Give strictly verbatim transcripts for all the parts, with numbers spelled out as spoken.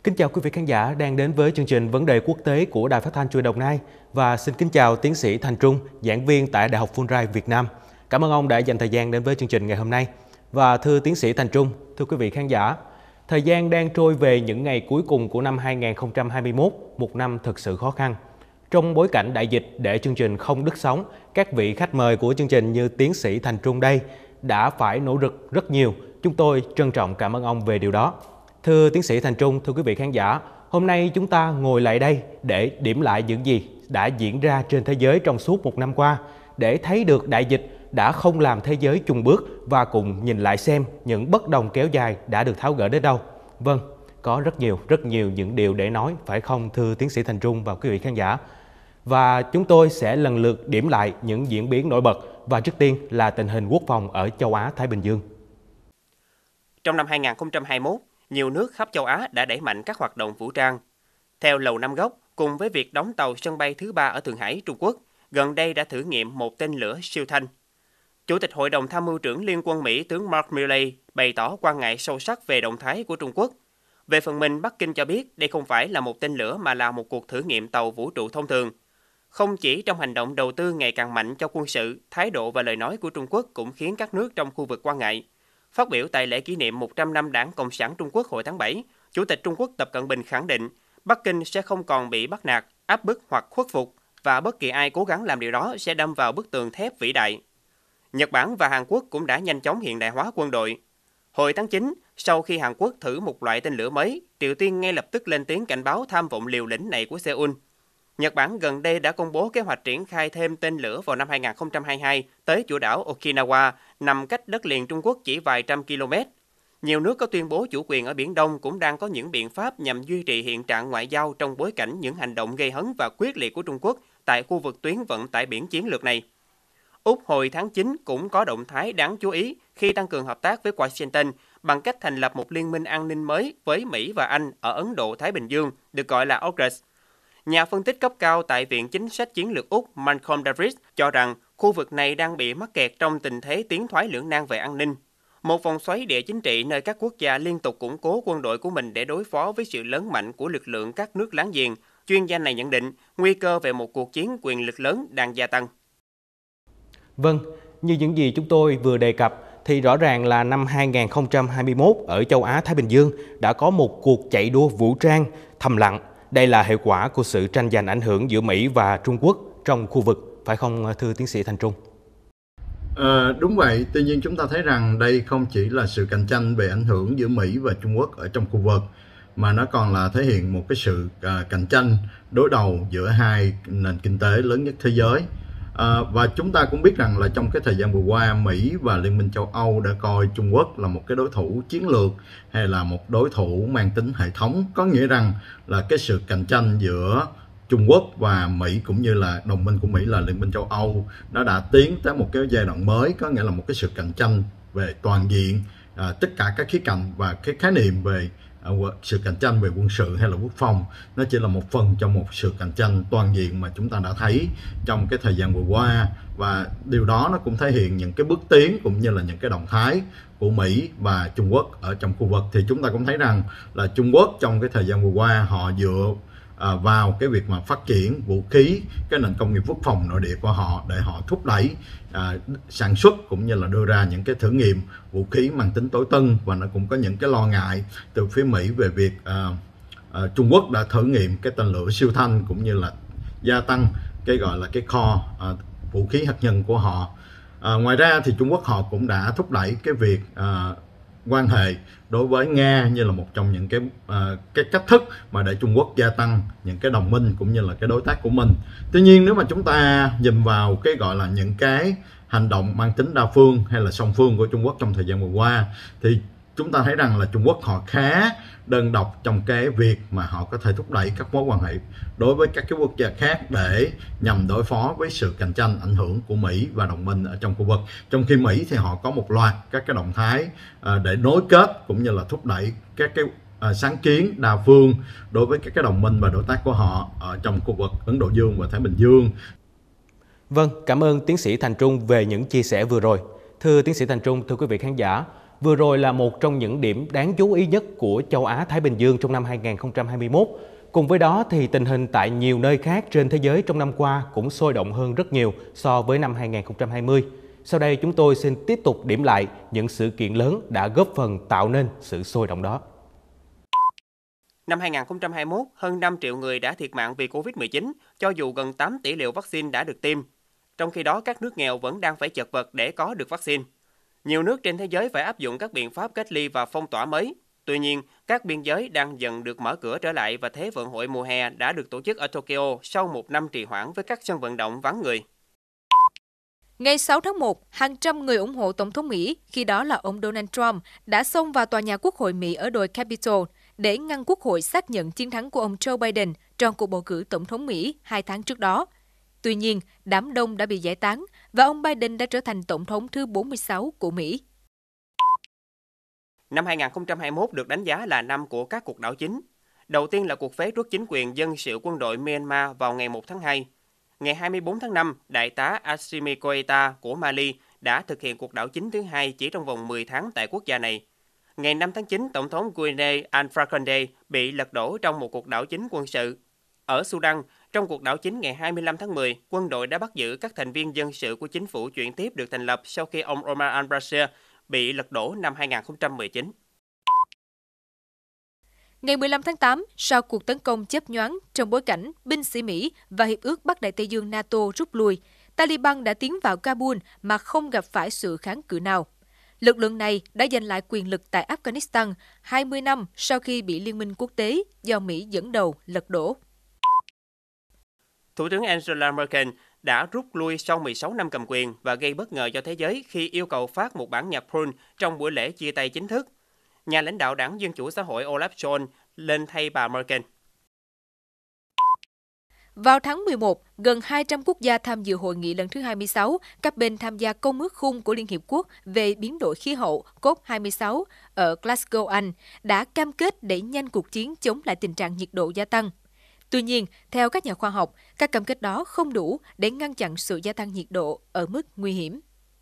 Kính chào quý vị khán giả đang đến với chương trình Vấn đề quốc tế của Đài Phát thanh Truyền hình Đồng Nai và xin kính chào tiến sĩ Thành Trung, giảng viên tại Đại học Fulbright Việt Nam. Cảm ơn ông đã dành thời gian đến với chương trình ngày hôm nay. Và thưa tiến sĩ Thành Trung, thưa quý vị khán giả, thời gian đang trôi về những ngày cuối cùng của năm hai nghìn không trăm hai mươi mốt, một năm thực sự khó khăn. Trong bối cảnh đại dịch để chương trình không đứt sóng, các vị khách mời của chương trình như tiến sĩ Thành Trung đây đã phải nỗ lực rất nhiều. Chúng tôi trân trọng cảm ơn ông về điều đó. Thưa tiến sĩ Thành Trung, thưa quý vị khán giả, hôm nay chúng ta ngồi lại đây để điểm lại những gì đã diễn ra trên thế giới trong suốt một năm qua, để thấy được đại dịch đã không làm thế giới chùn bước và cùng nhìn lại xem những bất đồng kéo dài đã được tháo gỡ đến đâu. Vâng, có rất nhiều, rất nhiều những điều để nói, phải không thưa tiến sĩ Thành Trung và quý vị khán giả? Và chúng tôi sẽ lần lượt điểm lại những diễn biến nổi bật và trước tiên là tình hình quốc phòng ở châu Á-Thái Bình Dương. Trong năm hai nghìn không trăm hai mươi mốt, nhiều nước khắp châu Á đã đẩy mạnh các hoạt động vũ trang. Theo Lầu Năm Góc, cùng với việc đóng tàu sân bay thứ ba ở Thượng Hải, Trung Quốc, gần đây đã thử nghiệm một tên lửa siêu thanh. Chủ tịch Hội đồng Tham mưu trưởng Liên quân Mỹ tướng Mark Milley bày tỏ quan ngại sâu sắc về động thái của Trung Quốc. Về phần mình, Bắc Kinh cho biết đây không phải là một tên lửa mà là một cuộc thử nghiệm tàu vũ trụ thông thường. Không chỉ trong hành động đầu tư ngày càng mạnh cho quân sự, thái độ và lời nói của Trung Quốc cũng khiến các nước trong khu vực quan ngại. Phát biểu tại lễ kỷ niệm một trăm năm Đảng Cộng sản Trung Quốc hồi tháng bảy, Chủ tịch Trung Quốc Tập Cận Bình khẳng định Bắc Kinh sẽ không còn bị bắt nạt, áp bức hoặc khuất phục và bất kỳ ai cố gắng làm điều đó sẽ đâm vào bức tường thép vĩ đại. Nhật Bản và Hàn Quốc cũng đã nhanh chóng hiện đại hóa quân đội. Hồi tháng chín, sau khi Hàn Quốc thử một loại tên lửa mới, Triều Tiên ngay lập tức lên tiếng cảnh báo tham vọng liều lĩnh này của Seoul. Nhật Bản gần đây đã công bố kế hoạch triển khai thêm tên lửa vào năm hai nghìn không trăm hai mươi hai tới chủ đảo Okinawa, nằm cách đất liền Trung Quốc chỉ vài trăm km. Nhiều nước có tuyên bố chủ quyền ở Biển Đông cũng đang có những biện pháp nhằm duy trì hiện trạng ngoại giao trong bối cảnh những hành động gây hấn và quyết liệt của Trung Quốc tại khu vực tuyến vận tải biển chiến lược này. Úc hồi tháng chín cũng có động thái đáng chú ý khi tăng cường hợp tác với Washington bằng cách thành lập một liên minh an ninh mới với Mỹ và Anh ở Ấn Độ-Thái Bình Dương, được gọi là AUKUS. Nhà phân tích cấp cao tại Viện Chính sách Chiến lược Úc Malcolm Davis cho rằng khu vực này đang bị mắc kẹt trong tình thế tiến thoái lưỡng nan về an ninh. Một vòng xoáy địa chính trị nơi các quốc gia liên tục củng cố quân đội của mình để đối phó với sự lớn mạnh của lực lượng các nước láng giềng. Chuyên gia này nhận định nguy cơ về một cuộc chiến quyền lực lớn đang gia tăng. Vâng, như những gì chúng tôi vừa đề cập thì rõ ràng là năm hai nghìn không trăm hai mươi mốt ở châu Á-Thái Bình Dương đã có một cuộc chạy đua vũ trang thầm lặng. Đây là hệ quả của sự tranh giành ảnh hưởng giữa Mỹ và Trung Quốc trong khu vực, phải không thưa tiến sĩ Thành Trung? À, đúng vậy, tuy nhiên chúng ta thấy rằng đây không chỉ là sự cạnh tranh về ảnh hưởng giữa Mỹ và Trung Quốc ở trong khu vực, mà nó còn là thể hiện một cái sự à, cạnh tranh đối đầu giữa hai nền kinh tế lớn nhất thế giới. À, và chúng ta cũng biết rằng là trong cái thời gian vừa qua, Mỹ và Liên minh châu Âu đã coi Trung Quốc là một cái đối thủ chiến lược hay là một đối thủ mang tính hệ thống. Có nghĩa rằng là cái sự cạnh tranh giữa Trung Quốc và Mỹ cũng như là đồng minh của Mỹ là Liên minh châu Âu nó đã tiến tới một cái giai đoạn mới, có nghĩa là một cái sự cạnh tranh về toàn diện, à, tất cả các khía cạnh và cái khái niệm về sự cạnh tranh về quân sự hay là quốc phòng nó chỉ là một phần trong một sự cạnh tranh toàn diện mà chúng ta đã thấy trong cái thời gian vừa qua, và điều đó nó cũng thể hiện những cái bước tiến cũng như là những cái động thái của Mỹ và Trung Quốc ở trong khu vực. Thì chúng ta cũng thấy rằng là Trung Quốc trong cái thời gian vừa qua họ dựa À, vào cái việc mà phát triển vũ khí, cái nền công nghiệp quốc phòng nội địa của họ để họ thúc đẩy à, sản xuất cũng như là đưa ra những cái thử nghiệm vũ khí mang tính tối tân. Và nó cũng có những cái lo ngại từ phía Mỹ về việc à, à, Trung Quốc đã thử nghiệm cái tên lửa siêu thanh cũng như là gia tăng cái gọi là cái kho à, vũ khí hạt nhân của họ. À, ngoài ra thì Trung Quốc họ cũng đã thúc đẩy cái việc à, quan hệ đối với Nga như là một trong những cái uh, cái cách thức mà để Trung Quốc gia tăng những cái đồng minh cũng như là cái đối tác của mình. Tuy nhiên nếu mà chúng ta nhìn vào cái gọi là những cái hành động mang tính đa phương hay là song phương của Trung Quốc trong thời gian vừa qua thì chúng ta thấy rằng là Trung Quốc họ khá đơn độc trong cái việc mà họ có thể thúc đẩy các mối quan hệ đối với các cái quốc gia khác để nhằm đối phó với sự cạnh tranh ảnh hưởng của Mỹ và đồng minh ở trong khu vực. Trong khi Mỹ thì họ có một loạt các cái động thái để nối kết cũng như là thúc đẩy các cái sáng kiến đa phương đối với các cái đồng minh và đối tác của họ ở trong khu vực Ấn Độ Dương và Thái Bình Dương. Vâng, cảm ơn tiến sĩ Thành Trung về những chia sẻ vừa rồi. Thưa tiến sĩ Thành Trung, thưa quý vị khán giả, Vừa rồi là một trong những điểm đáng chú ý nhất của châu Á-Thái Bình Dương trong năm hai nghìn không trăm hai mươi mốt. Cùng với đó thì tình hình tại nhiều nơi khác trên thế giới trong năm qua cũng sôi động hơn rất nhiều so với năm hai nghìn không trăm hai mươi. Sau đây chúng tôi xin tiếp tục điểm lại những sự kiện lớn đã góp phần tạo nên sự sôi động đó. Năm hai nghìn không trăm hai mươi mốt, hơn năm triệu người đã thiệt mạng vì Covid mười chín, cho dù gần tám tỷ liều vaccine đã được tiêm. Trong khi đó, các nước nghèo vẫn đang phải chật vật để có được vaccine. Nhiều nước trên thế giới phải áp dụng các biện pháp cách ly và phong tỏa mới. Tuy nhiên, các biên giới đang dần được mở cửa trở lại và Thế vận hội mùa hè đã được tổ chức ở Tokyo sau một năm trì hoãn với các sân vận động vắng người. Ngày sáu tháng một, hàng trăm người ủng hộ Tổng thống Mỹ, khi đó là ông Donald Trump, đã xông vào tòa nhà Quốc hội Mỹ ở đồi Capitol để ngăn Quốc hội xác nhận chiến thắng của ông Joe Biden trong cuộc bầu cử Tổng thống Mỹ hai tháng trước đó. Tuy nhiên, đám đông đã bị giải tán và ông Biden đã trở thành Tổng thống thứ bốn mươi sáu của Mỹ. Năm hai nghìn không trăm hai mươi mốt được đánh giá là năm của các cuộc đảo chính. Đầu tiên là cuộc phế truất chính quyền dân sự quân đội Myanmar vào ngày một tháng hai. Ngày hai mươi tư tháng năm, Đại tá Assimi Goïta của Mali đã thực hiện cuộc đảo chính thứ hai chỉ trong vòng mười tháng tại quốc gia này. Ngày năm tháng chín, Tổng thống Guinea Alpha Condé bị lật đổ trong một cuộc đảo chính quân sự. Ở Sudan, trong cuộc đảo chính ngày hai mươi lăm tháng mười, quân đội đã bắt giữ các thành viên dân sự của chính phủ chuyển tiếp được thành lập sau khi ông Omar al-Bashir bị lật đổ năm hai nghìn không trăm mười chín. Ngày mười lăm tháng tám, sau cuộc tấn công chớp nhoáng trong bối cảnh binh sĩ Mỹ và Hiệp ước Bắc Đại Tây Dương NATO rút lui, Taliban đã tiến vào Kabul mà không gặp phải sự kháng cự nào. Lực lượng này đã giành lại quyền lực tại Afghanistan hai mươi năm sau khi bị Liên minh quốc tế do Mỹ dẫn đầu lật đổ. Thủ tướng Angela Merkel đã rút lui sau mười sáu năm cầm quyền và gây bất ngờ cho thế giới khi yêu cầu phát một bản nhạc Prune trong buổi lễ chia tay chính thức. Nhà lãnh đạo đảng Dân chủ xã hội Olaf Scholz lên thay bà Merkel. Vào tháng mười một, gần hai trăm quốc gia tham dự hội nghị lần thứ hai mươi sáu, các bên tham gia Công ước Khung của Liên Hiệp Quốc về biến đổi khí hậu C O P hai mươi sáu ở Glasgow, Anh, đã cam kết đẩy nhanh cuộc chiến chống lại tình trạng nhiệt độ gia tăng. Tuy nhiên, theo các nhà khoa học, các cam kết đó không đủ để ngăn chặn sự gia tăng nhiệt độ ở mức nguy hiểm.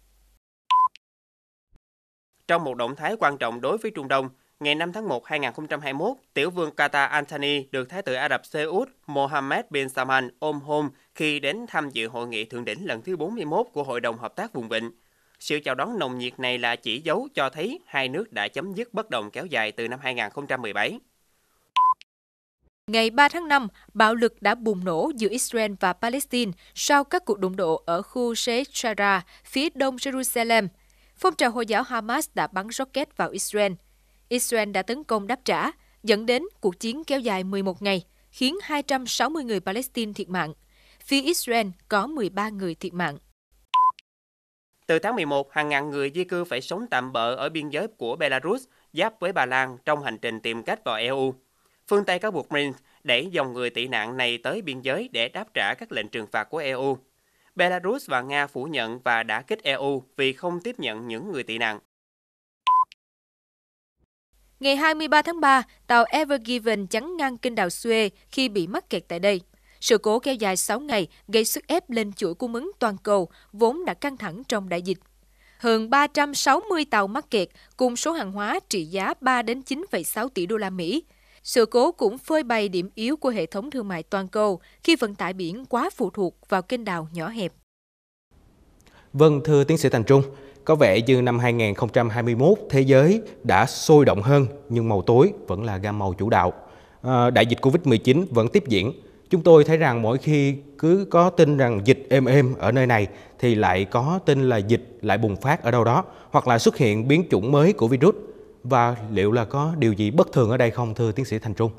Trong một động thái quan trọng đối với Trung Đông, ngày năm tháng một năm hai nghìn không trăm hai mươi mốt, tiểu vương Qatar Anthony được Thái tử Ả Rập Xê Út Mohammed bin Salman ôm hôn khi đến tham dự hội nghị thượng đỉnh lần thứ bốn mươi mốt của Hội đồng Hợp tác Vùng Vịnh. Sự chào đón nồng nhiệt này là chỉ dấu cho thấy hai nước đã chấm dứt bất đồng kéo dài từ năm hai nghìn không trăm mười bảy. Ngày ba tháng năm, bạo lực đã bùng nổ giữa Israel và Palestine sau các cuộc đụng độ ở khu Sheikh Jarrah, phía đông Jerusalem. Phong trào Hồi giáo Hamas đã bắn rocket vào Israel. Israel đã tấn công đáp trả, dẫn đến cuộc chiến kéo dài mười một ngày, khiến hai trăm sáu mươi người Palestine thiệt mạng. Phía Israel có mười ba người thiệt mạng. Từ tháng mười một, hàng ngàn người di cư phải sống tạm bợ ở biên giới của Belarus, giáp với Ba Lan trong hành trình tìm cách vào e u. Phương Tây cáo buộc Minsk đẩy dòng người tị nạn này tới biên giới để đáp trả các lệnh trừng phạt của e u. Belarus và Nga phủ nhận và đả kích e u vì không tiếp nhận những người tị nạn. Ngày hai mươi ba tháng ba, tàu Ever Given chắn ngang kênh đào Suez khi bị mắc kẹt tại đây. Sự cố kéo dài sáu ngày gây sức ép lên chuỗi cung ứng toàn cầu vốn đã căng thẳng trong đại dịch. Hơn ba trăm sáu mươi tàu mắc kẹt cùng số hàng hóa trị giá ba đến chín phẩy sáu tỷ đô la Mỹ. Sự cố cũng phơi bày điểm yếu của hệ thống thương mại toàn cầu khi vận tải biển quá phụ thuộc vào kênh đào nhỏ hẹp. Vâng, thưa tiến sĩ Thành Trung, có vẻ như năm hai nghìn không trăm hai mươi mốt thế giới đã sôi động hơn nhưng màu tối vẫn là gam màu chủ đạo. À, đại dịch Covid mười chín vẫn tiếp diễn. Chúng tôi thấy rằng mỗi khi cứ có tin rằng dịch êm êm ở nơi này thì lại có tin là dịch lại bùng phát ở đâu đó hoặc là xuất hiện biến chủng mới của virus. Và liệu là có điều gì bất thường ở đây không, thưa tiến sĩ Thành Trung?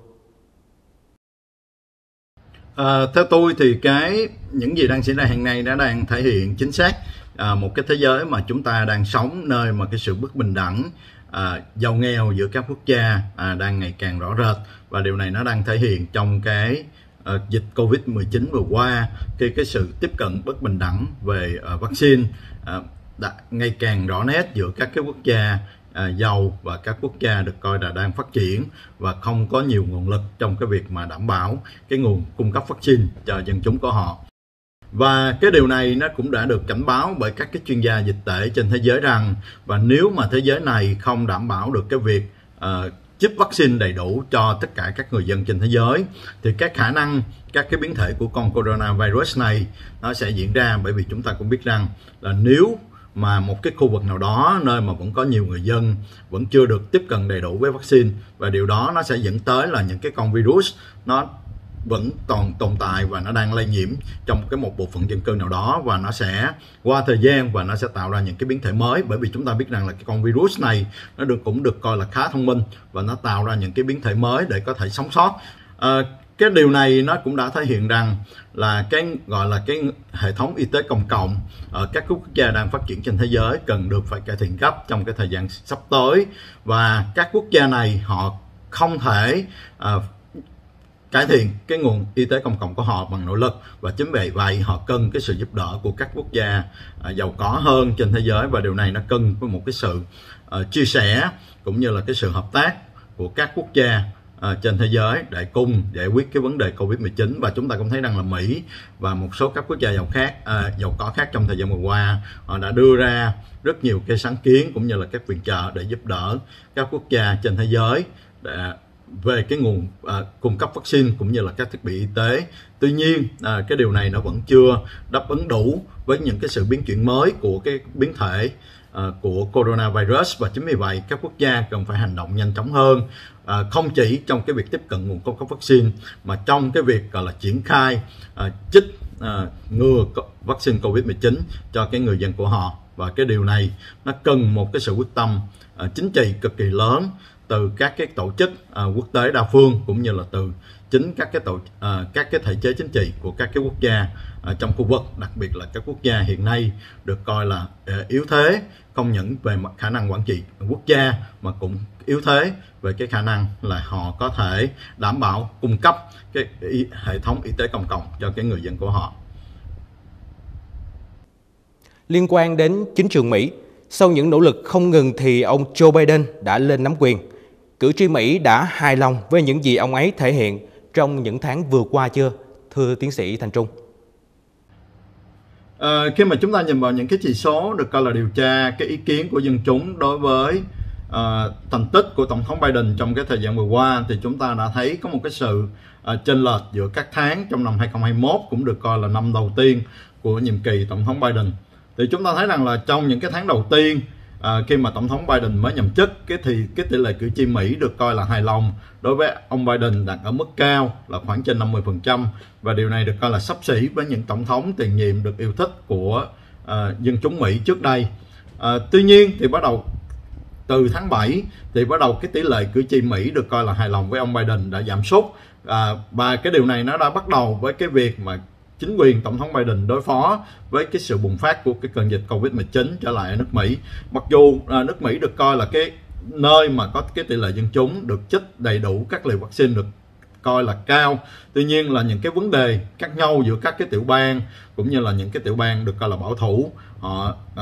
À, theo tôi thì cái những gì đang xảy ra hiện nay đã đang thể hiện chính xác à, một cái thế giới mà chúng ta đang sống, nơi mà cái sự bất bình đẳng, à, giàu nghèo giữa các quốc gia à, đang ngày càng rõ rệt, và điều này nó đang thể hiện trong cái à, dịch Covid mười chín vừa qua, khi cái sự tiếp cận bất bình đẳng về à, vaccine à, đã ngày càng rõ nét giữa các cái quốc gia À, giàu và các quốc gia được coi là đang phát triển và không có nhiều nguồn lực trong cái việc mà đảm bảo cái nguồn cung cấp vaccine cho dân chúng của họ. Và cái điều này nó cũng đã được cảnh báo bởi các cái chuyên gia dịch tễ trên thế giới rằng, và nếu mà thế giới này không đảm bảo được cái việc uh, chích vaccine đầy đủ cho tất cả các người dân trên thế giới, thì các khả năng các cái biến thể của con coronavirus này nó sẽ diễn ra. Bởi vì chúng ta cũng biết rằng là nếu mà một cái khu vực nào đó nơi mà vẫn có nhiều người dân vẫn chưa được tiếp cận đầy đủ với vaccine, và điều đó nó sẽ dẫn tới là những cái con virus nó vẫn còn tồn tại và nó đang lây nhiễm trong cái một bộ phận dân cư nào đó, và nó sẽ qua thời gian và nó sẽ tạo ra những cái biến thể mới. Bởi vì chúng ta biết rằng là cái con virus này nó được cũng được coi là khá thông minh, và nó tạo ra những cái biến thể mới để có thể sống sót. À, cái điều này nó cũng đã thể hiện rằng là cái gọi là cái hệ thống y tế công cộng ở các quốc gia đang phát triển trên thế giới cần được phải cải thiện gấp trong cái thời gian sắp tới, và các quốc gia này họ không thể uh, cải thiện cái nguồn y tế công cộng của họ bằng nỗ lực, và chính vì vậy họ cần cái sự giúp đỡ của các quốc gia uh, giàu có hơn trên thế giới. Và điều này nó cần với một cái sự uh, chia sẻ cũng như là cái sự hợp tác của các quốc gia À, trên thế giới để cùng giải quyết cái vấn đề Covid mười chín. Và chúng ta cũng thấy rằng là Mỹ và một số các quốc gia giàu khác à, giàu có khác trong thời gian vừa qua họ đã đưa ra rất nhiều cái sáng kiến cũng như là các viện trợ để giúp đỡ các quốc gia trên thế giới để, về cái nguồn à, cung cấp vaccine cũng như là các thiết bị y tế. Tuy nhiên à, cái điều này nó vẫn chưa đáp ứng đủ với những cái sự biến chuyển mới của cái biến thể à, của coronavirus, và chính vì vậy các quốc gia cần phải hành động nhanh chóng hơn. À, không chỉ trong cái việc tiếp cận nguồn cung cấp vaccine, mà trong cái việc gọi là triển khai à, chích à, ngừa vaccine Covid mười chín cho cái người dân của họ. Và cái điều này nó cần một cái sự quyết tâm à, chính trị cực kỳ lớn từ các cái tổ chức à, quốc tế đa phương cũng như là từ chính các cái tổ à, các cái thể chế chính trị của các cái quốc gia à, trong khu vực, đặc biệt là các quốc gia hiện nay được coi là à, yếu thế, không những về mặt khả năng quản trị quốc gia mà cũng yếu thế về cái khả năng là họ có thể đảm bảo cung cấp cái y, hệ thống y tế công cộng cho cái người dân của họ. Liên quan đến chính trường Mỹ, sau những nỗ lực không ngừng thì ông Joe Biden đã lên nắm quyền. Cử tri Mỹ đã hài lòng với những gì ông ấy thể hiện trong những tháng vừa qua chưa, thưa tiến sĩ Thành Trung? À, khi mà chúng ta nhìn vào những cái chỉ số được coi là điều tra cái ý kiến của dân chúng đối với à, thành tích của Tổng thống Biden trong cái thời gian vừa qua, thì chúng ta đã thấy có một cái sự à, chênh lệch giữa các tháng trong năm hai không hai mốt, cũng được coi là năm đầu tiên của nhiệm kỳ Tổng thống Biden. Thì chúng ta thấy rằng là trong những cái tháng đầu tiên à, khi mà Tổng thống Biden mới nhậm chức, cái thì cái tỷ lệ cử tri Mỹ được coi là hài lòng đối với ông Biden đạt ở mức cao là khoảng trên năm mươi phần trăm, và điều này được coi là xấp xỉ với những tổng thống tiền nhiệm được yêu thích của à, dân chúng Mỹ trước đây. À, tuy nhiên thì bắt đầu từ tháng bảy thì bắt đầu cái tỷ lệ cử tri Mỹ được coi là hài lòng với ông Biden đã giảm sút, à, và cái điều này nó đã bắt đầu với cái việc mà chính quyền Tổng thống Biden đối phó với cái sự bùng phát của cái cơn dịch Covid mười chín trở lại ở nước Mỹ. Mặc dù à, nước Mỹ được coi là cái nơi mà có cái tỷ lệ dân chúng được chích đầy đủ các liều vaccine được coi là cao, tuy nhiên là những cái vấn đề khác nhau giữa các cái tiểu bang cũng như là những cái tiểu bang được coi là bảo thủ, họ à,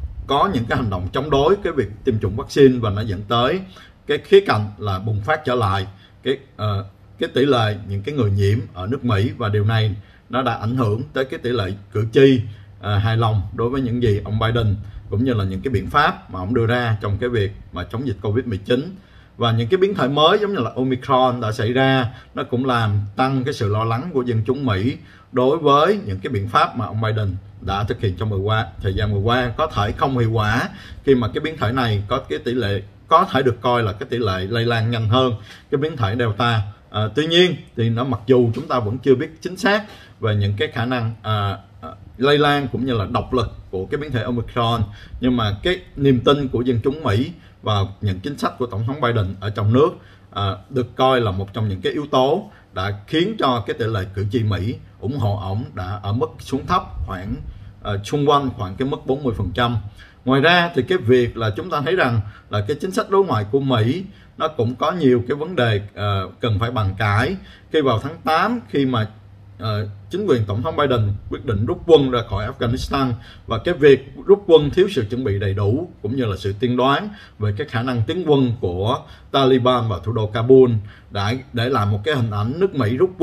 có những cái hành động chống đối cái việc tiêm chủng vaccine, và nó dẫn tới cái khía cạnh là bùng phát trở lại cái uh, cái tỷ lệ những cái người nhiễm ở nước Mỹ, và điều này nó đã ảnh hưởng tới cái tỷ lệ cử tri uh, hài lòng đối với những gì ông Biden cũng như là những cái biện pháp mà ông đưa ra trong cái việc mà chống dịch Covid mười chín. Và những cái biến thể mới giống như là Omicron đã xảy ra, nó cũng làm tăng cái sự lo lắng của dân chúng Mỹ đối với những cái biện pháp mà ông Biden đã thực hiện trong vừa qua, thời gian vừa qua có thể không hiệu quả, khi mà cái biến thể này có cái tỷ lệ có thể được coi là cái tỷ lệ lây lan nhanh hơn cái biến thể Delta. À, tuy nhiên thì nó mặc dù chúng ta vẫn chưa biết chính xác về những cái khả năng à, à, lây lan cũng như là độc lực của cái biến thể Omicron, nhưng mà cái niềm tin của dân chúng Mỹ vào những chính sách của Tổng thống Biden ở trong nước à, được coi là một trong những cái yếu tố đã khiến cho cái tỷ lệ cử tri Mỹ ủng hộ ổng đã ở mức xuống thấp, khoảng uh, xung quanh khoảng cái mức bốn mươi phần trăm. Ngoài ra thì cái việc là chúng ta thấy rằng là cái chính sách đối ngoại của Mỹ nó cũng có nhiều cái vấn đề uh, cần phải bàn cãi. Khi vào tháng tám, khi mà uh, chính quyền Tổng thống Biden quyết định rút quân ra khỏi Afghanistan, và cái việc rút quân thiếu sự chuẩn bị đầy đủ cũng như là sự tiên đoán về cái khả năng tiến quân của Taliban vào thủ đô Kabul đã để lại một cái hình ảnh nước Mỹ rút quân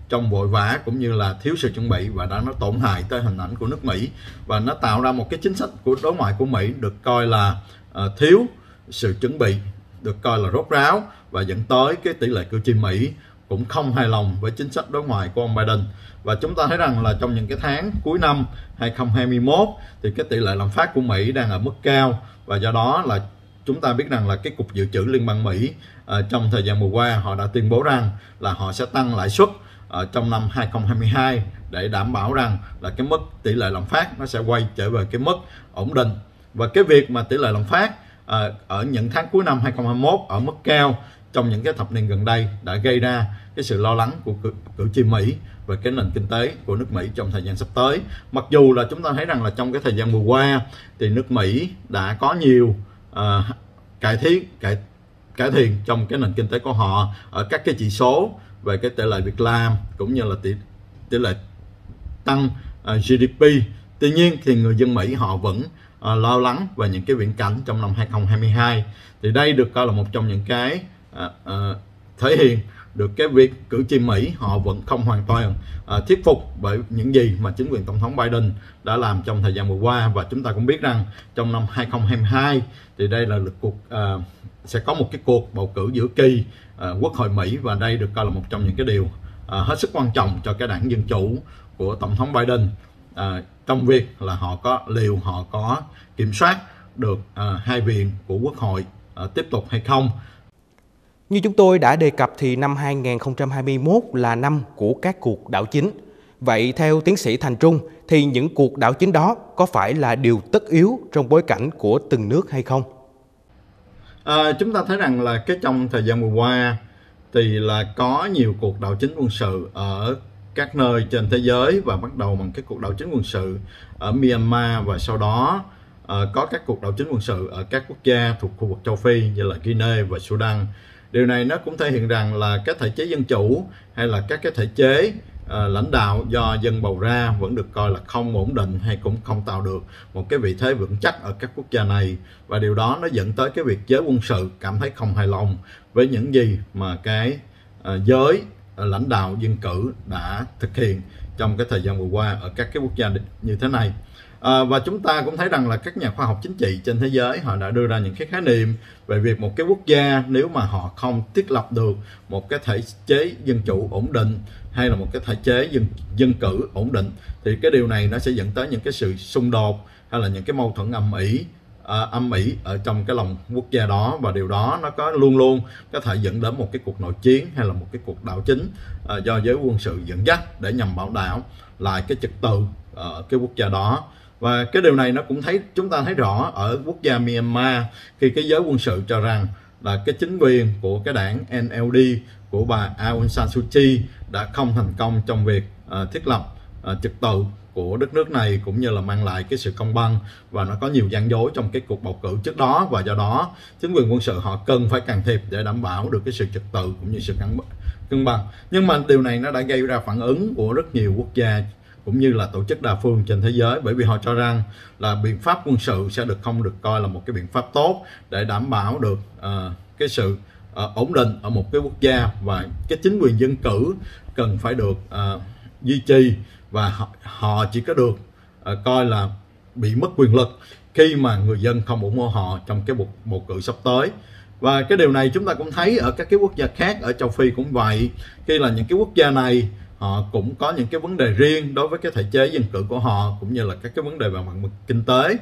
trong vội vã cũng như là thiếu sự chuẩn bị, và đã nó tổn hại tới hình ảnh của nước Mỹ, và nó tạo ra một cái chính sách của đối ngoại của Mỹ được coi là uh, thiếu sự chuẩn bị, được coi là rốt ráo, và dẫn tới cái tỷ lệ cử tri Mỹ cũng không hài lòng với chính sách đối ngoại của ông Biden. Và chúng ta thấy rằng là trong những cái tháng cuối năm hai không hai mốt thì cái tỷ lệ lạm phát của Mỹ đang ở mức cao, và do đó là chúng ta biết rằng là cái Cục Dự trữ Liên bang Mỹ uh, trong thời gian vừa qua họ đã tuyên bố rằng là họ sẽ tăng lãi suất ở trong năm hai không hai hai để đảm bảo rằng là cái mức tỷ lệ lạm phát nó sẽ quay trở về cái mức ổn định. Và cái việc mà tỷ lệ lạm phát uh, ở những tháng cuối năm hai không hai mốt ở mức cao trong những cái thập niên gần đây đã gây ra cái sự lo lắng của cử, cử tri Mỹ về cái nền kinh tế của nước Mỹ trong thời gian sắp tới. Mặc dù là chúng ta thấy rằng là trong cái thời gian vừa qua thì nước Mỹ đã có nhiều uh, cải thiện cải cải thiện trong cái nền kinh tế của họ ở các cái chỉ số về cái tỷ lệ việc làm cũng như là tỷ tỷ lệ tăng uh, giê đê pê. Tuy nhiên thì người dân Mỹ họ vẫn uh, lo lắng về những cái viễn cảnh trong năm hai không hai hai. Thì đây được coi là một trong những cái uh, uh, thể hiện được cái việc cử tri Mỹ họ vẫn không hoàn toàn uh, thuyết phục bởi những gì mà chính quyền Tổng thống Biden đã làm trong thời gian vừa qua. Và chúng ta cũng biết rằng trong năm hai không hai hai thì đây là lực cuộc uh, sẽ có một cái cuộc bầu cử giữa kỳ uh, Quốc hội Mỹ, và đây được coi là một trong những cái điều uh, hết sức quan trọng cho cái đảng Dân Chủ của Tổng thống Biden uh, trong việc là họ có liệu họ có kiểm soát được uh, hai viện của Quốc hội uh, tiếp tục hay không. Như chúng tôi đã đề cập thì năm hai không hai mốt là năm của các cuộc đảo chính. Vậy theo tiến sĩ Thành Trung thì những cuộc đảo chính đó có phải là điều tất yếu trong bối cảnh của từng nước hay không? À, chúng ta thấy rằng là cái trong thời gian vừa qua thì là có nhiều cuộc đảo chính quân sự ở các nơi trên thế giới, và bắt đầu bằng cái cuộc đảo chính quân sự ở Myanmar, và sau đó uh, có các cuộc đảo chính quân sự ở các quốc gia thuộc khu vực châu Phi như là Guinea và Sudan. Điều này nó cũng thể hiện rằng là các thể chế dân chủ hay là các cái thể chế uh, lãnh đạo do dân bầu ra vẫn được coi là không ổn định, hay cũng không tạo được một cái vị thế vững chắc ở các quốc gia này. Và điều đó nó dẫn tới cái việc giới quân sự cảm thấy không hài lòng với những gì mà cái uh, giới uh, lãnh đạo dân cử đã thực hiện trong cái thời gian vừa qua ở các cái quốc gia như thế này. À, và chúng ta cũng thấy rằng là các nhà khoa học chính trị trên thế giới họ đã đưa ra những cái khái niệm về việc một cái quốc gia nếu mà họ không thiết lập được một cái thể chế dân chủ ổn định hay là một cái thể chế dân dân cử ổn định thì cái điều này nó sẽ dẫn tới những cái sự xung đột hay là những cái mâu thuẫn âm ỉ à, âm ỉ ở trong cái lòng quốc gia đó, và điều đó nó có luôn luôn có thể dẫn đến một cái cuộc nội chiến hay là một cái cuộc đảo chính à, do giới quân sự dẫn dắt để nhằm bảo đảm lại cái trật tự ở cái quốc gia đó. Và cái điều này nó cũng thấy chúng ta thấy rõ ở quốc gia Myanmar khi cái giới quân sự cho rằng là cái chính quyền của cái đảng en lờ đê của bà Aung San Suu Kyi đã không thành công trong việc uh, thiết lập uh, trật tự của đất nước này cũng như là mang lại cái sự công bằng, và nó có nhiều gian dối trong cái cuộc bầu cử trước đó, và do đó chính quyền quân sự họ cần phải can thiệp để đảm bảo được cái sự trật tự cũng như sự cân bằng. Nhưng mà điều này nó đã gây ra phản ứng của rất nhiều quốc gia cũng như là tổ chức đa phương trên thế giới, bởi vì họ cho rằng là biện pháp quân sự sẽ được không được coi là một cái biện pháp tốt để đảm bảo được uh, cái sự uh, ổn định ở một cái quốc gia, và cái chính quyền dân cử cần phải được uh, duy trì, và họ, họ chỉ có được uh, coi là bị mất quyền lực khi mà người dân không ủng hộ họ trong cái bầu, bầu cử sắp tới. Và cái điều này chúng ta cũng thấy ở các cái quốc gia khác ở châu Phi cũng vậy, khi là những cái quốc gia này họ cũng có những cái vấn đề riêng đối với cái thể chế dân cử của họ cũng như là các cái vấn đề về mặt kinh tế.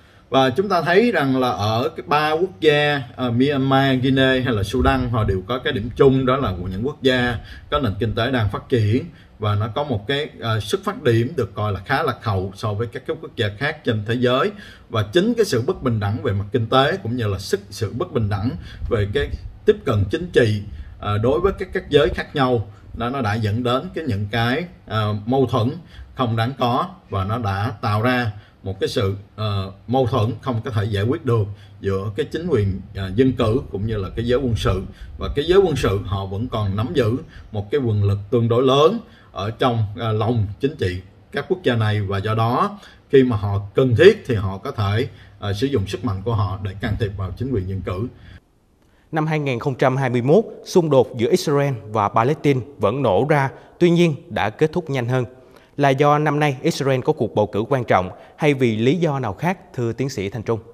Và chúng ta thấy rằng là ở cái ba quốc gia uh, Myanmar, Guinea hay là Sudan họ đều có cái điểm chung, đó là của những quốc gia có nền kinh tế đang phát triển và nó có một cái uh, xuất phát điểm được coi là khá lạc hậu so với các cái quốc gia khác trên thế giới. Và chính cái sự bất bình đẳng về mặt kinh tế cũng như là sức sự bất bình đẳng về cái tiếp cận chính trị uh, đối với các các giới khác nhau đó, nó đã dẫn đến cái những cái uh, mâu thuẫn không đáng có, và nó đã tạo ra một cái sự uh, mâu thuẫn không có thể giải quyết được giữa cái chính quyền uh, dân cử cũng như là cái giới quân sự. Và cái giới quân sự họ vẫn còn nắm giữ một cái quyền lực tương đối lớn ở trong uh, lòng chính trị các quốc gia này, và do đó khi mà họ cần thiết thì họ có thể uh, sử dụng sức mạnh của họ để can thiệp vào chính quyền dân cử. Năm hai nghìn không trăm hai mươi mốt, xung đột giữa Israel và Palestine vẫn nổ ra, tuy nhiên đã kết thúc nhanh hơn. Là do năm nay Israel có cuộc bầu cử quan trọng hay vì lý do nào khác, thưa tiến sĩ Thanh Trung?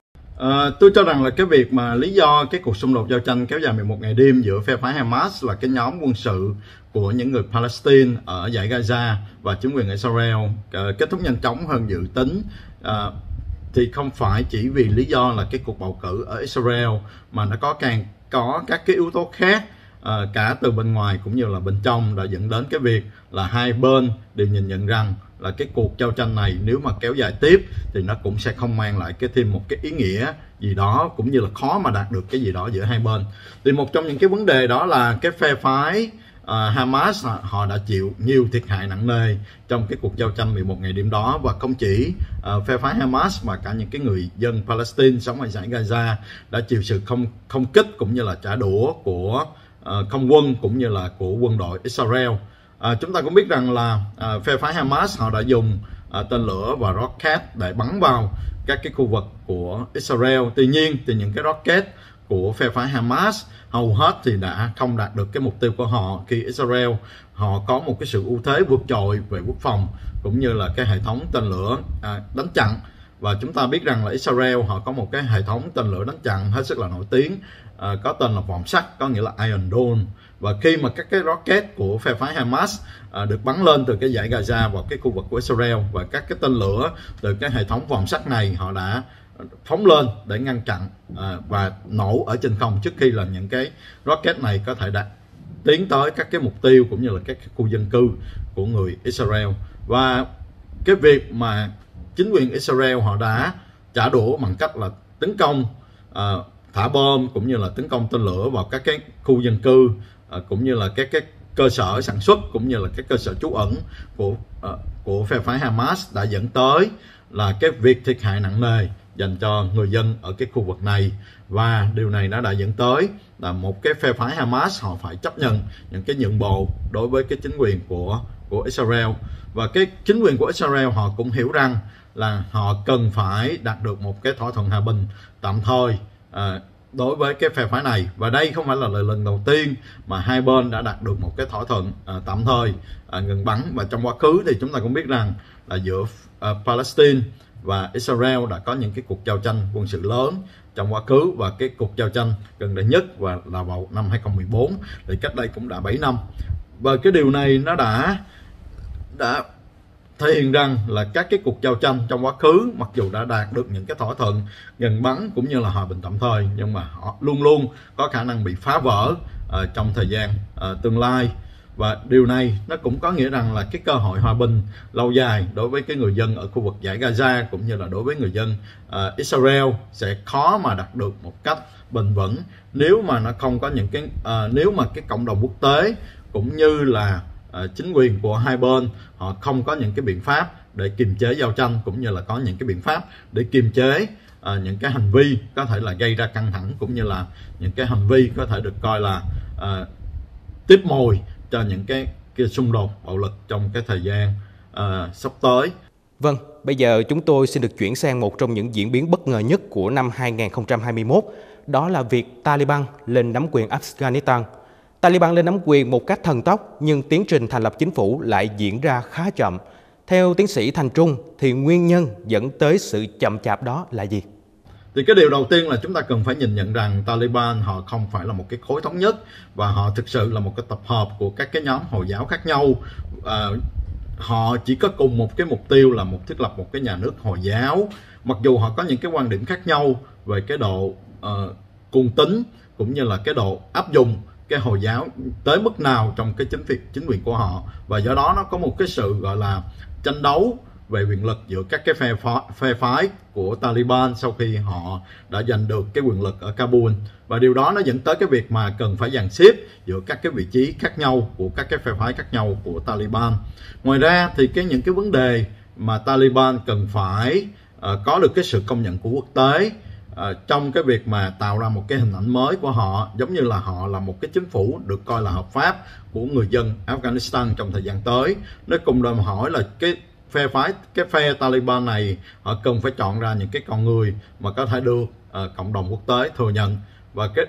À, tôi cho rằng là cái việc mà lý do cái cuộc xung đột giao tranh kéo dài mười một ngày đêm giữa phe phái Hamas là cái nhóm quân sự của những người Palestine ở dải Gaza và chính quyền Israel uh, kết thúc nhanh chóng hơn dự tính, uh, thì không phải chỉ vì lý do là cái cuộc bầu cử ở Israel, mà nó có càng có các cái yếu tố khác, uh, cả từ bên ngoài cũng như là bên trong, đã dẫn đến cái việc là hai bên đều nhìn nhận rằng là cái cuộc giao tranh này nếu mà kéo dài tiếp thì nó cũng sẽ không mang lại cái thêm một cái ý nghĩa gì đó, cũng như là khó mà đạt được cái gì đó giữa hai bên. Thì một trong những cái vấn đề đó là cái phe phái uh, Hamas họ đã chịu nhiều thiệt hại nặng nề trong cái cuộc giao tranh mười một ngày đêm đó, và không chỉ uh, phe phái Hamas mà cả những cái người dân Palestine sống ở dải Gaza đã chịu sự không không kích cũng như là trả đũa của uh, không quân cũng như là của quân đội Israel. À, chúng ta cũng biết rằng là à, phe phái Hamas họ đã dùng à, tên lửa và rocket để bắn vào các cái khu vực của Israel. Tuy nhiên thì những cái rocket của phe phái Hamas hầu hết thì đã không đạt được cái mục tiêu của họ, khi Israel họ có một cái sự ưu thế vượt trội về quốc phòng cũng như là cái hệ thống tên lửa à, đánh chặn. Và chúng ta biết rằng là Israel họ có một cái hệ thống tên lửa đánh chặn hết sức là nổi tiếng, à, có tên là vòm sắt, có nghĩa là Iron Dome. Và khi mà các cái rocket của phe phái Hamas à, được bắn lên từ cái dải Gaza vào cái khu vực của Israel, và các cái tên lửa từ cái hệ thống vòm sắt này họ đã phóng lên để ngăn chặn à, và nổ ở trên không trước khi là những cái rocket này có thể đạt tiến tới các cái mục tiêu cũng như là các cái khu dân cư của người Israel. Và cái việc mà chính quyền Israel họ đã trả đũa bằng cách là tấn công, à, thả bom cũng như là tấn công tên lửa vào các cái khu dân cư, à, cũng như là các cái cơ sở sản xuất cũng như là các cơ sở trú ẩn của à, của phe phái Hamas, đã dẫn tới là cái việc thiệt hại nặng nề dành cho người dân ở cái khu vực này. Và điều này nó đã dẫn tới là một cái phe phái Hamas họ phải chấp nhận những cái nhượng bộ đối với cái chính quyền của của Israel. Và cái chính quyền của Israel họ cũng hiểu rằng là họ cần phải đạt được một cái thỏa thuận hòa bình tạm thời à, đối với cái phe phái này. Và đây không phải là lần đầu tiên mà hai bên đã đạt được một cái thỏa thuận à, tạm thời à, ngừng bắn. Và trong quá khứ thì chúng ta cũng biết rằng là giữa à, Palestine và Israel đã có những cái cuộc giao tranh quân sự lớn trong quá khứ, và cái cuộc giao tranh gần đây nhất và là vào năm hai không một bốn, thì cách đây cũng đã bảy năm. Và cái điều này nó đã đã thể hiện rằng là các cái cuộc giao tranh trong quá khứ, mặc dù đã đạt được những cái thỏa thuận ngừng bắn cũng như là hòa bình tạm thời, nhưng mà họ luôn luôn có khả năng bị phá vỡ uh, trong thời gian uh, tương lai. Và điều này nó cũng có nghĩa rằng là cái cơ hội hòa bình lâu dài đối với cái người dân ở khu vực dải Gaza cũng như là đối với người dân uh, Israel sẽ khó mà đạt được một cách bền vững nếu mà nó không có những cái uh, nếu mà cái cộng đồng quốc tế cũng như là uh, chính quyền của hai bên họ không có những cái biện pháp để kiềm chế giao tranh, cũng như là có những cái biện pháp để kiềm chế uh, những cái hành vi có thể là gây ra căng thẳng, cũng như là những cái hành vi có thể được coi là uh, tiếp mồi cho những cái, cái xung đột bạo lực trong cái thời gian uh, sắp tới. Vâng, bây giờ chúng tôi xin được chuyển sang một trong những diễn biến bất ngờ nhất của năm hai nghìn không trăm hai mươi mốt, đó là việc Taliban lên nắm quyền Afghanistan. Taliban lên nắm quyền một cách thần tốc, nhưng tiến trình thành lập chính phủ lại diễn ra khá chậm. Theo tiến sĩ Thanh Trung, thì nguyên nhân dẫn tới sự chậm chạp đó là gì? Thì cái điều đầu tiên là chúng ta cần phải nhìn nhận rằng Taliban họ không phải là một cái khối thống nhất, và họ thực sự là một cái tập hợp của các cái nhóm Hồi giáo khác nhau. À, họ chỉ có cùng một cái mục tiêu là một thiết lập một cái nhà nước Hồi giáo, mặc dù họ có những cái quan điểm khác nhau về cái độ uh, cuồng tín cũng như là cái độ áp dụng cái Hồi giáo tới mức nào trong cái chính quyền chính quyền của họ. Và do đó nó có một cái sự gọi là tranh đấu về quyền lực giữa các cái phe phái, phe phái của Taliban sau khi họ đã giành được cái quyền lực ở Kabul. Và điều đó nó dẫn tới cái việc mà cần phải dàn xếp giữa các cái vị trí khác nhau của các cái phe phái khác nhau của Taliban. Ngoài ra thì cái những cái vấn đề mà Taliban cần phải uh, có được cái sự công nhận của quốc tế uh, trong cái việc mà tạo ra một cái hình ảnh mới của họ, giống như là họ là một cái chính phủ được coi là hợp pháp của người dân Afghanistan trong thời gian tới. Nó cùng đòi hỏi là cái phe phái cái phe Taliban này họ cần phải chọn ra những cái con người mà có thể được uh, cộng đồng quốc tế thừa nhận. Và cái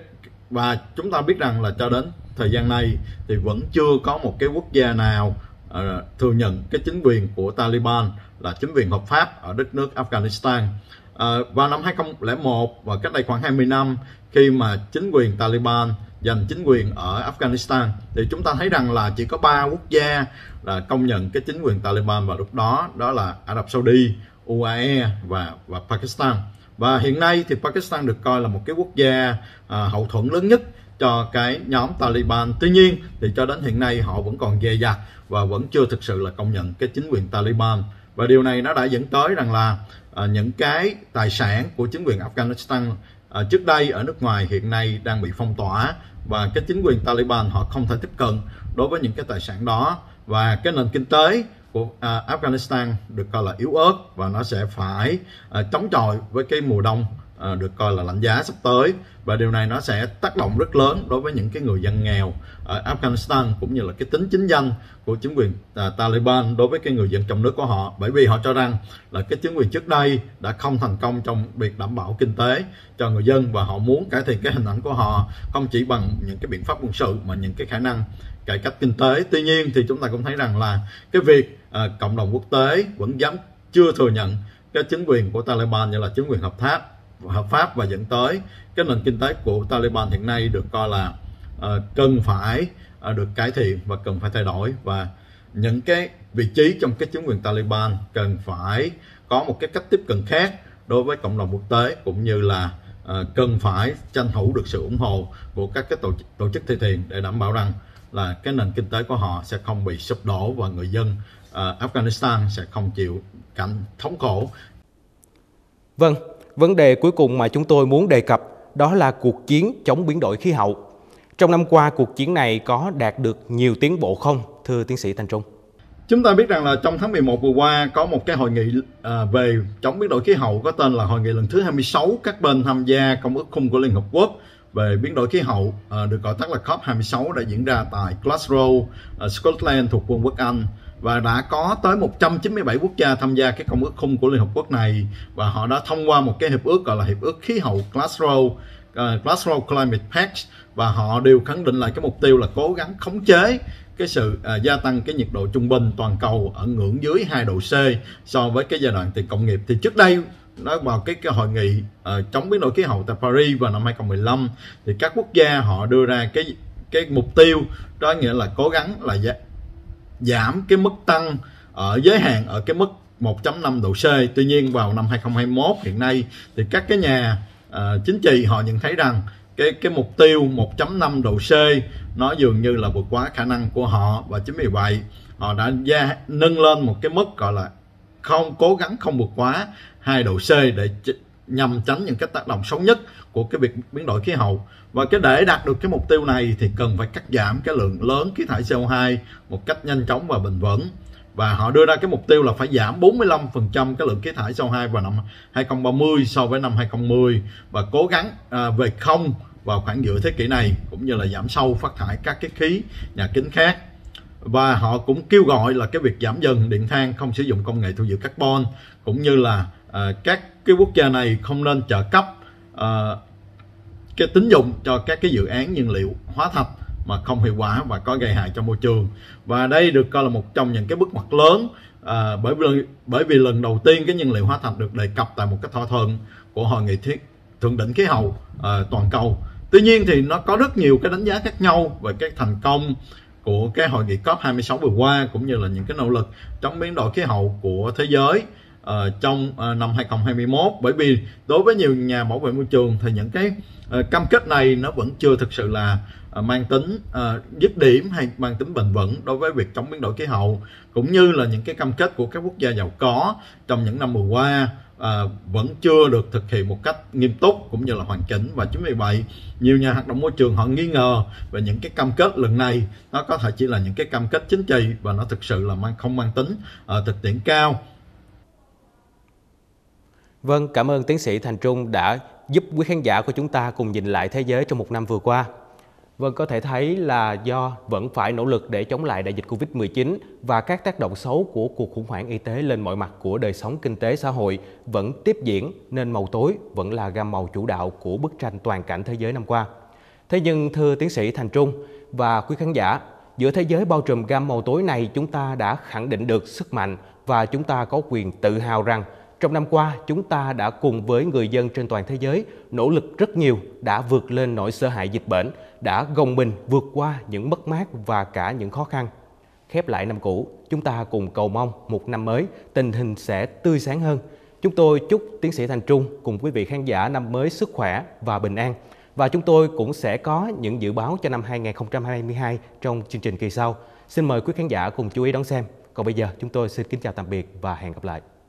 và chúng ta biết rằng là cho đến thời gian này thì vẫn chưa có một cái quốc gia nào uh, thừa nhận cái chính quyền của Taliban là chính quyền hợp pháp ở đất nước Afghanistan. Uh, vào năm hai không không một và cách đây khoảng hai mươi năm, khi mà chính quyền Taliban giành chính quyền ở Afghanistan thì chúng ta thấy rằng là chỉ có ba quốc gia là công nhận cái chính quyền Taliban vào lúc đó, đó là Ả Rập Saudi, u a e và và Pakistan. Và hiện nay thì Pakistan được coi là một cái quốc gia à, hậu thuẫn lớn nhất cho cái nhóm Taliban. Tuy nhiên thì cho đến hiện nay họ vẫn còn dè dặt và vẫn chưa thực sự là công nhận cái chính quyền Taliban. Và điều này nó đã dẫn tới rằng là à, những cái tài sản của chính quyền Afghanistan à, trước đây ở nước ngoài hiện nay đang bị phong tỏa, và cái chính quyền Taliban họ không thể tiếp cận đối với những cái tài sản đó. Và cái nền kinh tế của à, Afghanistan được coi là yếu ớt và nó sẽ phải à, chống chọi với cái mùa đông à, được coi là lạnh giá sắp tới, và điều này nó sẽ tác động rất lớn đối với những cái người dân nghèo ở Afghanistan, cũng như là cái tính chính danh của chính quyền à, Taliban đối với cái người dân trong nước của họ, bởi vì họ cho rằng là cái chính quyền trước đây đã không thành công trong việc đảm bảo kinh tế cho người dân, và họ muốn cải thiện cái hình ảnh của họ không chỉ bằng những cái biện pháp quân sự mà những cái khả năng cải cách kinh tế. Tuy nhiên thì chúng ta cũng thấy rằng là cái việc à, cộng đồng quốc tế vẫn dám chưa thừa nhận cái chính quyền của Taliban như là chính quyền hợp pháp hợp pháp và dẫn tới cái nền kinh tế của Taliban hiện nay được coi là uh, cần phải uh, được cải thiện và cần phải thay đổi, và những cái vị trí trong cái chính quyền Taliban cần phải có một cái cách tiếp cận khác đối với cộng đồng quốc tế, cũng như là uh, cần phải tranh thủ được sự ủng hộ của các cái tổ, tổ chức thi thiện để đảm bảo rằng là cái nền kinh tế của họ sẽ không bị sụp đổ và người dân uh, Afghanistan sẽ không chịu cảnh thống khổ. Vâng, vấn đề cuối cùng mà chúng tôi muốn đề cập đó là cuộc chiến chống biến đổi khí hậu. Trong năm qua, cuộc chiến này có đạt được nhiều tiến bộ không, thưa tiến sĩ Thành Trung? Chúng ta biết rằng là trong tháng mười một vừa qua có một cái hội nghị à, về chống biến đổi khí hậu có tên là hội nghị lần thứ hai mươi sáu các bên tham gia Công ước Khung của Liên Hợp Quốc về biến đổi khí hậu, à, được gọi tắt là COP hai mươi sáu, đã diễn ra tại Glasgow, à, Scotland thuộc Vương quốc Anh. Và đã có tới một trăm chín mươi bảy quốc gia tham gia cái Công ước Khung của Liên Hợp Quốc này, và họ đã thông qua một cái hiệp ước gọi là Hiệp ước Khí hậu Glasgow, uh, Glasgow Climate Pact, và họ đều khẳng định lại cái mục tiêu là cố gắng khống chế cái sự uh, gia tăng cái nhiệt độ trung bình toàn cầu ở ngưỡng dưới hai độ C so với cái giai đoạn tiền công nghiệp. Thì trước đây nó vào cái, cái hội nghị uh, chống biến đổi khí hậu tại Paris vào năm hai không một năm thì các quốc gia họ đưa ra cái cái mục tiêu đó, nghĩa là cố gắng là giảm cái mức tăng ở giới hạn ở cái mức một phẩy năm độ C. Tuy nhiên vào năm hai không hai mốt hiện nay thì các cái nhà uh, chính trị họ nhận thấy rằng cái cái mục tiêu một phẩy năm độ C nó dường như là vượt quá khả năng của họ, và chính vì vậy họ đã gia, nâng lên một cái mức gọi là không cố gắng không vượt quá hai độ C để nhằm tránh những cái tác động xấu nhất của cái việc biến đổi khí hậu. Và cái để đạt được cái mục tiêu này thì cần phải cắt giảm cái lượng lớn khí thải C O hai một cách nhanh chóng và bền vững. Và họ đưa ra cái mục tiêu là phải giảm bốn mươi lăm phần trăm cái lượng khí thải C O hai vào năm hai không ba mươi so với năm hai không một không, và cố gắng à, về không vào khoảng giữa thế kỷ này, cũng như là giảm sâu phát thải các cái khí nhà kính khác. Và họ cũng kêu gọi là cái việc giảm dần điện than, không sử dụng công nghệ thu giữ carbon, cũng như là à, các cái quốc gia này không nên trợ cấp à, cái tín dụng cho các cái dự án nhiên liệu hóa thạch mà không hiệu quả và có gây hại cho môi trường. Và đây được coi là một trong những cái bước ngoặt lớn, à, bởi vì bởi vì lần đầu tiên cái nhiên liệu hóa thạch được đề cập tại một cái thỏa thuận của hội nghị thiết thượng đỉnh khí hậu à, toàn cầu. Tuy nhiên thì nó có rất nhiều cái đánh giá khác nhau về cái thành công của cái hội nghị COP hai mươi sáu vừa qua, cũng như là những cái nỗ lực chống biến đổi khí hậu của thế giới uh, trong uh, năm hai không hai mốt. Bởi vì đối với nhiều nhà bảo vệ môi trường thì những cái uh, cam kết này nó vẫn chưa thực sự là uh, mang tính uh, dứt điểm hay mang tính bền vững đối với việc chống biến đổi khí hậu, cũng như là những cái cam kết của các quốc gia giàu có trong những năm vừa qua À, vẫn chưa được thực hiện một cách nghiêm túc cũng như là hoàn chỉnh. Và chính vì vậy nhiều nhà hoạt động môi trường họ nghi ngờ về những cái cam kết lần này nó có thể chỉ là những cái cam kết chính trị và nó thực sự là mang, không mang tính à, thực tiễn cao. Vâng, cảm ơn tiến sĩ Thành Trung đã giúp quý khán giả của chúng ta cùng nhìn lại thế giới trong một năm vừa qua. Vâng, có thể thấy là do vẫn phải nỗ lực để chống lại đại dịch Covid mười chín và các tác động xấu của cuộc khủng hoảng y tế lên mọi mặt của đời sống kinh tế xã hội vẫn tiếp diễn, nên màu tối vẫn là gam màu chủ đạo của bức tranh toàn cảnh thế giới năm qua. Thế nhưng thưa tiến sĩ Thành Trung và quý khán giả, giữa thế giới bao trùm gam màu tối này, chúng ta đã khẳng định được sức mạnh và chúng ta có quyền tự hào rằng trong năm qua chúng ta đã cùng với người dân trên toàn thế giới nỗ lực rất nhiều, đã vượt lên nỗi sợ hãi dịch bệnh, đã gồng mình vượt qua những mất mát và cả những khó khăn. Khép lại năm cũ, chúng ta cùng cầu mong một năm mới tình hình sẽ tươi sáng hơn. Chúng tôi chúc tiến sĩ Thành Trung cùng quý vị khán giả năm mới sức khỏe và bình an. Và chúng tôi cũng sẽ có những dự báo cho năm hai nghìn không trăm hai mươi hai trong chương trình kỳ sau. Xin mời quý khán giả cùng chú ý đón xem. Còn bây giờ chúng tôi xin kính chào tạm biệt và hẹn gặp lại.